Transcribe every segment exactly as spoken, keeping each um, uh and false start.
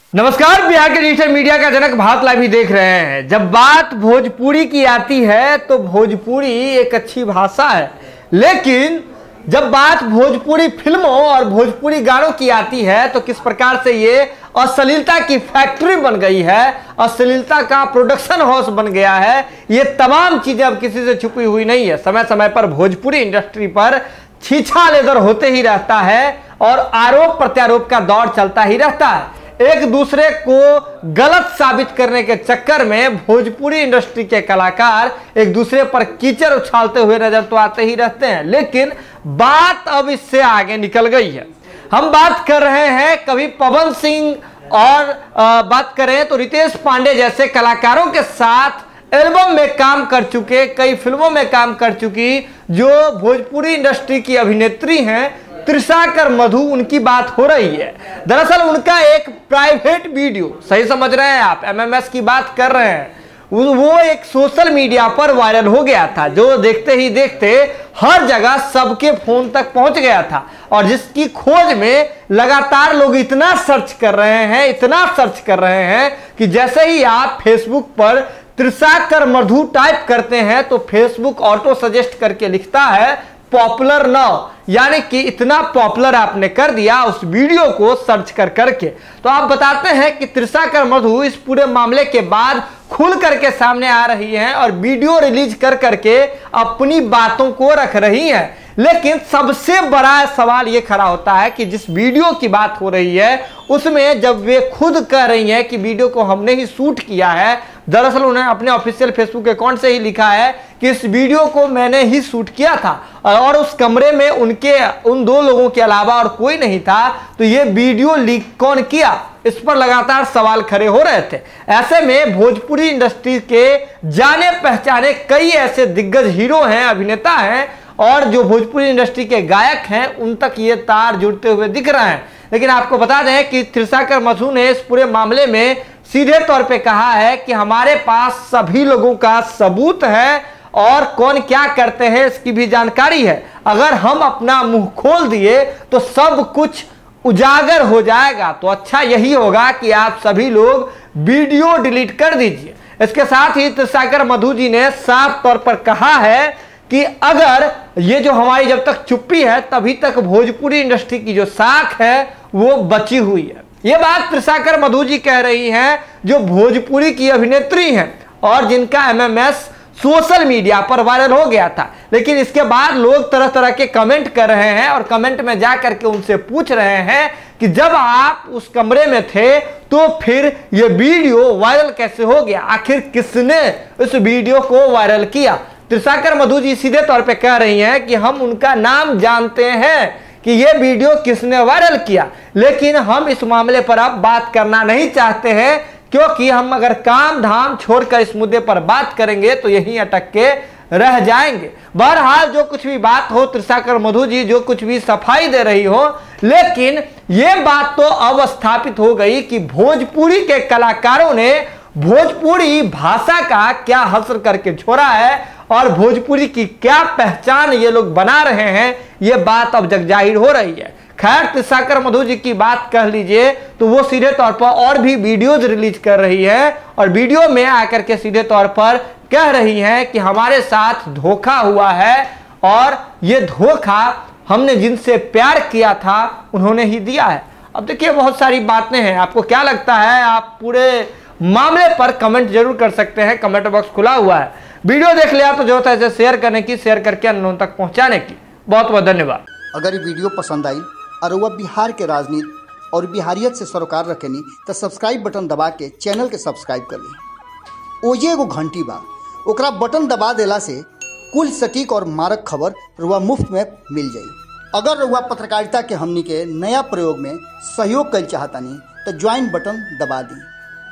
नमस्कार, बिहार के digital media का जनक भारत लाइव ही देख रहे हैं। जब बात भोजपुरी की आती है तो भोजपुरी एक अच्छी भाषा है, लेकिन जब बात भोजपुरी फिल्मों और भोजपुरी गानों की आती है तो किस प्रकार से ये अश्लीलता की फैक्ट्री बन गई है, अश्लीलता का प्रोडक्शन हाउस बन गया है। ये तमाम चीजें अब किसी से छुपी हुई नहीं है। समय समय पर भोजपुरी इंडस्ट्री पर छीछा लेदर होते ही रहता है और आरोप प्रत्यारोप का दौर चलता ही रहता है। एक दूसरे को गलत साबित करने के चक्कर में भोजपुरी इंडस्ट्री के कलाकार एक दूसरे पर कीचड़ उछालते हुए नजर तो आते ही रहते हैं, लेकिन बात अब इससे आगे निकल गई है। हम बात कर रहे हैं कभी पवन सिंह और आ, बात करें तो रितेश पांडे जैसे कलाकारों के साथ एल्बम में काम कर चुके, कई फिल्मों में काम कर चुकी जो भोजपुरी इंडस्ट्री की अभिनेत्री हैं, त्रिशाकर मधु, उनकी बात हो रही है। दरअसल उनका एक प्राइवेट वीडियो, सही समझ रहे हैं आप, एमएमएस की बात कर रहे हैं, वो एक सोशल मीडिया पर वायरल हो गया था, जो देखते ही देखते हर जगह सबके फोन तक पहुंच गया था और जिसकी खोज में लगातार लोग इतना सर्च कर रहे हैं, इतना सर्च कर रहे हैं कि जैसे ही आप फेसबुक पर त्रिशाकर मधु टाइप करते हैं तो फेसबुक ऑटो सजेस्ट करके लिखता है पॉपुलर नाउ, यानी कि इतना पॉपुलर आपने कर दिया उस वीडियो को सर्च कर करके। तो आप बताते हैं कि त्रिशाकर मधु इस पूरे मामले के बाद खुल करके सामने आ रही हैं और वीडियो रिलीज कर करके अपनी बातों को रख रही हैं। लेकिन सबसे बड़ा सवाल यह खड़ा होता है कि जिस वीडियो की बात हो रही है उसमें जब वे खुद कह रही हैं कि वीडियो को हमने ही शूट किया है, दरअसल उन्होंने अपने ऑफिशियल फेसबुक अकाउंट से ही लिखा है कि इस वीडियो को मैंने ही शूट किया था और उस कमरे में उनके उन दो लोगों के अलावा और कोई नहीं था, तो ये वीडियो लीक कौन किया, इस पर लगातार सवाल खड़े हो रहे थे। ऐसे में भोजपुरी इंडस्ट्री के जाने पहचाने कई ऐसे दिग्गज हीरो हैं, अभिनेता हैं और जो भोजपुरी इंडस्ट्री के गायक हैं, उन तक ये तार जुड़ते हुए दिख रहे हैं। लेकिन आपको बता दें कि त्रिशाकर मधु ने इस पूरे मामले में सीधे तौर पे कहा है कि हमारे पास सभी लोगों का सबूत है और कौन क्या करते हैं इसकी भी जानकारी है। अगर हम अपना मुंह खोल दिए तो सब कुछ उजागर हो जाएगा, तो अच्छा यही होगा कि आप सभी लोग वीडियो डिलीट कर दीजिए। इसके साथ ही त्रिशाकर मधु जी ने साफ तौर पर कहा है कि अगर ये जो हमारी जब तक चुप्पी है तभी तक भोजपुरी इंडस्ट्री की जो साख है वो बची हुई है। ये बात त्रिशाकर मधु जी कह रही हैं जो भोजपुरी की अभिनेत्री हैं और जिनका एमएमएस सोशल मीडिया पर वायरल हो गया था। लेकिन इसके बाद लोग तरह तरह के कमेंट कर रहे हैं और कमेंट में जा करके उनसे पूछ रहे हैं कि जब आप उस कमरे में थे तो फिर ये वीडियो वायरल कैसे हो गया, आखिर किसने इस वीडियो को वायरल किया। त्रिशाकर मधु जी सीधे तौर पे कह रही हैं कि हम उनका नाम जानते हैं कि ये वीडियो किसने वायरल किया, लेकिन हम इस मामले पर अब बात करना नहीं चाहते हैं क्योंकि हम अगर काम धाम छोड़कर इस मुद्दे पर बात करेंगे तो यहीं अटक के रह जाएंगे। बहरहाल जो कुछ भी बात हो, त्रिशाकर मधु जी जो कुछ भी सफाई दे रही हो, लेकिन ये बात तो अब स्थापित हो गई कि भोजपुरी के कलाकारों ने भोजपुरी भाषा का क्या हश्र करके छोड़ा है और भोजपुरी की क्या पहचान ये लोग बना रहे हैं, ये बात अब जग जाहिर हो रही है। खैर, त्रिशाकर मधु जी की बात कह लीजिए तो वो सीधे तौर पर और भी वीडियोज रिलीज कर रही है और वीडियो में आकर के सीधे तौर पर कह रही हैं कि हमारे साथ धोखा हुआ है और ये धोखा हमने जिनसे प्यार किया था उन्होंने ही दिया है। अब देखिए, बहुत सारी बातें हैं, आपको क्या लगता है? आप पूरे मामले पर कमेंट जरूर कर सकते हैं, कमेंट बॉक्स खुला हुआ है। वीडियो देख लिया तो जरूरत है इसे शेयर करने की, शेयर करके अन्यों तक पहुंचाने की। बहुत बहुत धन्यवाद। अगर ये वीडियो पसंद आई और वह बिहार के राजनीति और बिहारियत से सरोकार रखेनी तो सब्सक्राइब बटन दबा के चैनल के सब्सक्राइब कर ली। ओजे एगो घंटी बा, ओकरा बटन दबा देला से कुल सटीक और मारक खबर रुआ मुफ्त में मिल जाई। अगर रुआ पत्रकारिता के हमनी के नया प्रयोग में सहयोग कर चाहतानी तो ज्वाइन बटन दबा दी।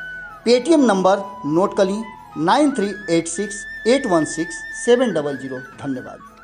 पेटीएम नंबर नोट कर ली nine three eight six eight one six seven double zero. धन्यवाद।